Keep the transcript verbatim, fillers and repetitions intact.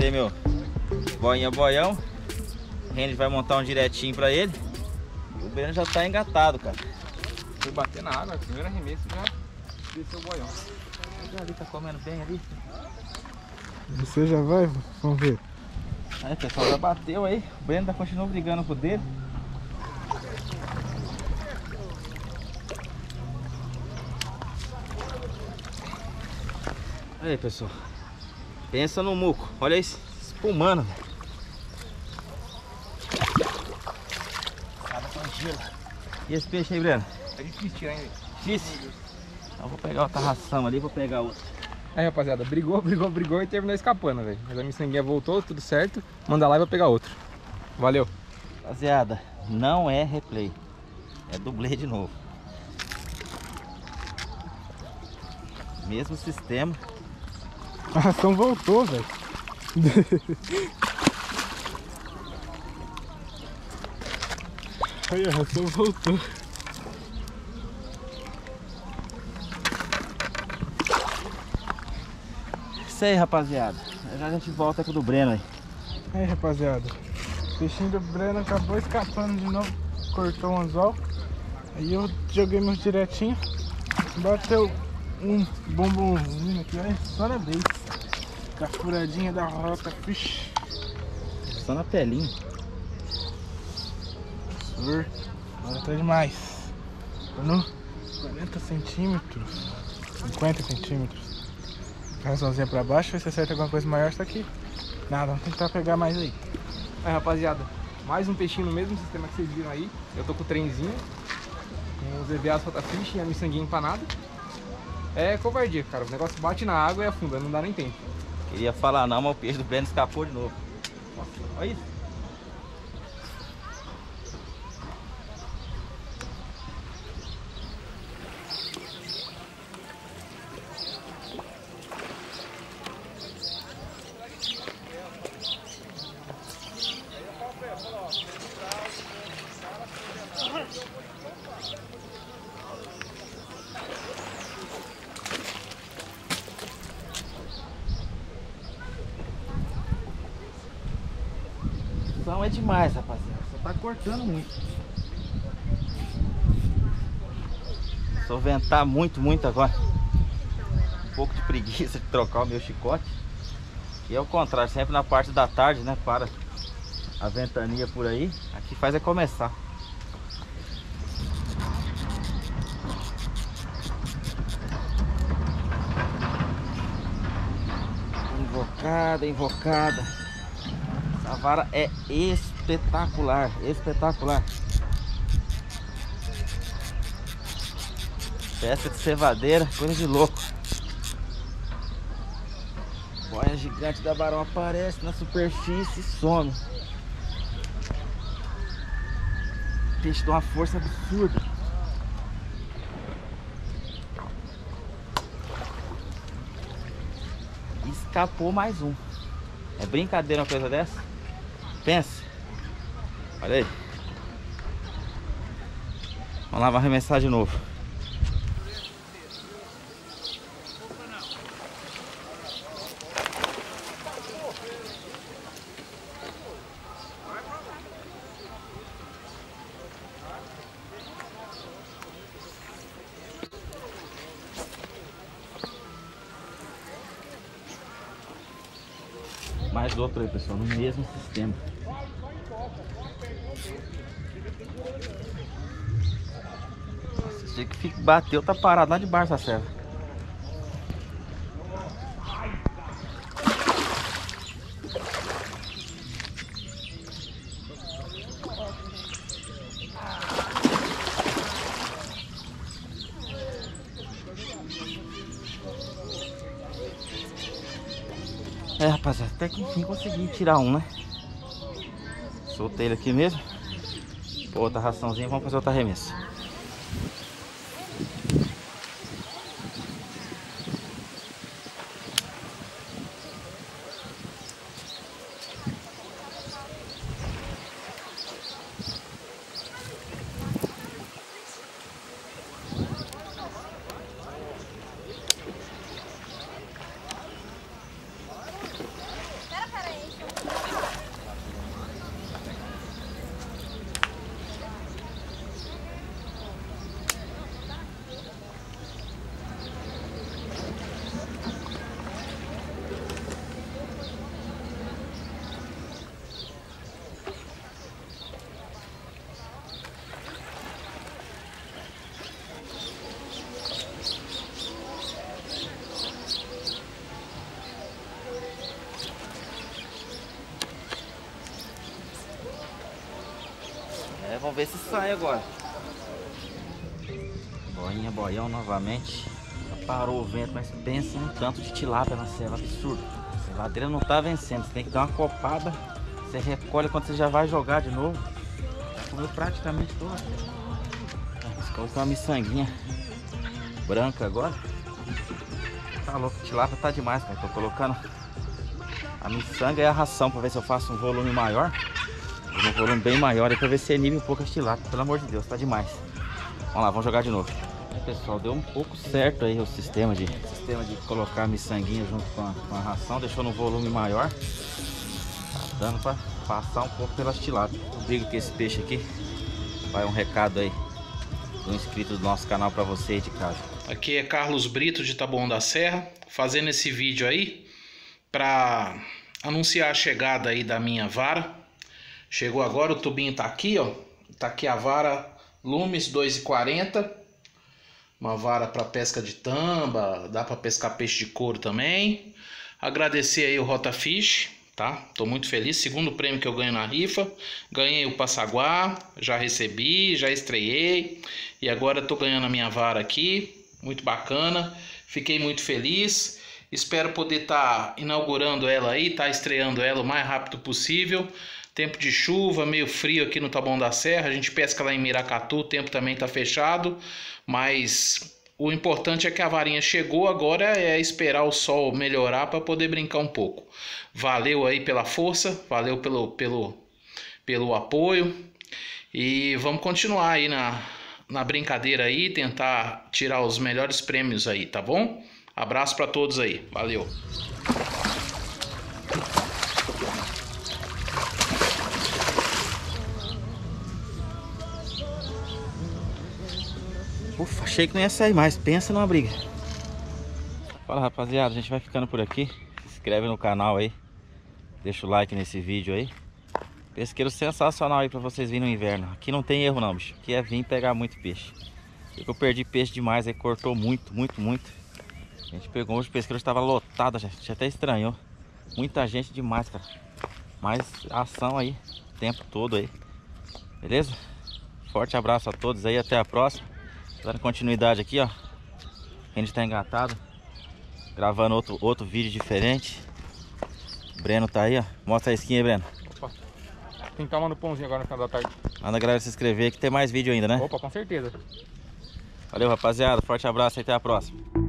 ser meu boinha boião. O Henry vai montar um direitinho pra ele. E o Breno já tá engatado, cara. Foi bater na água, primeiro arremesso já desceu o boião. Ali tá comendo bem ali. Você já vai? Vamos ver. Aí, o pessoal já bateu aí. O Breno ainda continua brigando com o dele. Aí, pessoal. Pensa no muco. Olha isso, espumando, velho. E esse peixe aí, Breno? É difícil tirar ainda. Difícil? Então vou pegar outra ração ali, vou pegar outra. Aí, rapaziada, brigou, brigou, brigou e terminou escapando, velho. Mas a miçanguinha voltou, tudo certo. Manda lá e vou pegar outro. Valeu. Rapaziada, não é replay. É dublê de novo. Mesmo sistema. A ração voltou, velho. Aí a ração voltou. Isso aí, rapaziada. Já a gente volta com o do Breno aí. Aí, rapaziada. O peixinho do Breno acabou escapando de novo. Cortou um anzol. Aí eu joguei meus direitinho. Bateu um bombonzinho aqui, olha só na vez. Com a furadinha da rota, fish. Só na pelinha. Sur. Agora tá demais. Tô no quarenta centímetros. cinquenta centímetros. A razãozinha pra baixo, ver se acerta alguma coisa maior, está aqui. Nada, vamos tentar pegar mais aí. Aí, rapaziada, mais um peixinho no mesmo sistema que vocês viram aí. Eu tô com o trenzinho, com os E V As Rotafish e a miçanguinha empanada. É covardia, cara. O negócio bate na água e afunda, não dá nem tempo. Queria falar não, mas o peixe do Breno escapou de novo. Nossa, olha isso. É demais, rapaziada. Só tá cortando muito. Só ventar muito, muito agora. Um pouco de preguiça de trocar o meu chicote. E é o contrário, sempre na parte da tarde, né? Para a ventania por aí. Aqui faz é começar. Invocada, invocada. A vara é espetacular, espetacular. Pesca de cevadeira, coisa de louco. Boia gigante da Barão aparece na superfície e some. Peixe de uma força absurda. Escapou mais um. É brincadeira uma coisa dessa? Pensa. Olha aí. Vamos lá, vai arremessar de novo. Mais outro aí, pessoal, no mesmo sistema. Esse que fica, bateu, tá parado lá debaixo da serra. É, rapaziada, até que enfim consegui tirar um, né? Soltei ele aqui mesmo. Pô, outra raçãozinha, vamos fazer outra remessa. É, vamos ver se sai agora. Boinha, boião novamente. Já parou o vento, mas pensa num tanto de tilápia na serra, absurdo. A serradeira não tá vencendo, você tem que dar uma copada. Você recolhe quando você já vai jogar de novo. Já comeu praticamente toda. Vamos colocar uma miçanguinha branca agora. Tá louco, tilápia tá demais, cara. Tô colocando a miçanga e a ração pra ver se eu faço um volume maior. Um volume bem maior aí pra ver se inibe um pouco as tilápias. Pelo amor de Deus, tá demais. Vamos lá, vamos jogar de novo. Aí, pessoal, deu um pouco certo aí o sistema de, sistema de colocar a miçanguinha junto com a, com a ração. Deixou no volume maior. Tá dando pra passar um pouco pelas tilápias. Eu brigo com esse peixe aqui. Vai um recado aí do inscrito do nosso canal pra você aí de casa. Aqui é Carlos Brito de Taboão da Serra, fazendo esse vídeo aí pra anunciar a chegada aí da minha vara. Chegou agora, o tubinho tá aqui, ó. Tá aqui a vara Lumes dois e quarenta. Uma vara para pesca de tamba, dá para pescar peixe de couro também. Agradecer aí o Rotafish, tá? Tô muito feliz, segundo prêmio que eu ganho na rifa. Ganhei o passaguá, já recebi, já estreiei. E agora tô ganhando a minha vara aqui, muito bacana. Fiquei muito feliz. Espero poder estar tá inaugurando ela aí, tá estreando ela o mais rápido possível. Tempo de chuva, meio frio aqui no Taboão da Serra. A gente pesca lá em Miracatu, o tempo também tá fechado. Mas o importante é que a varinha chegou, agora é esperar o sol melhorar para poder brincar um pouco. Valeu aí pela força, valeu pelo, pelo, pelo apoio. E vamos continuar aí na, na brincadeira aí, tentar tirar os melhores prêmios aí, tá bom? Abraço para todos aí, valeu! Ufa, achei que não ia sair mais, pensa numa briga. Fala, rapaziada, a gente vai ficando por aqui. Se inscreve no canal aí, deixa o like nesse vídeo aí. Pesqueiro sensacional aí pra vocês virem no inverno. Aqui não tem erro não, bicho, aqui é vir pegar muito peixe. Eu perdi peixe demais aí, cortou muito, muito, muito. A gente pegou hoje, o pesqueiro estava lotado, já, já até estranhou. Muita gente demais, cara. Mas ação aí, o tempo todo aí. Beleza? Forte abraço a todos aí, até a próxima. Dando continuidade aqui, ó. A gente tá engatado, gravando outro, outro vídeo diferente. O Breno tá aí, ó. Mostra a skin aí, Breno. Opa, tem que tomar no pãozinho agora no final da tarde. Manda a galera se inscrever que tem mais vídeo ainda, né? Opa, com certeza. Valeu, rapaziada. Forte abraço e até a próxima.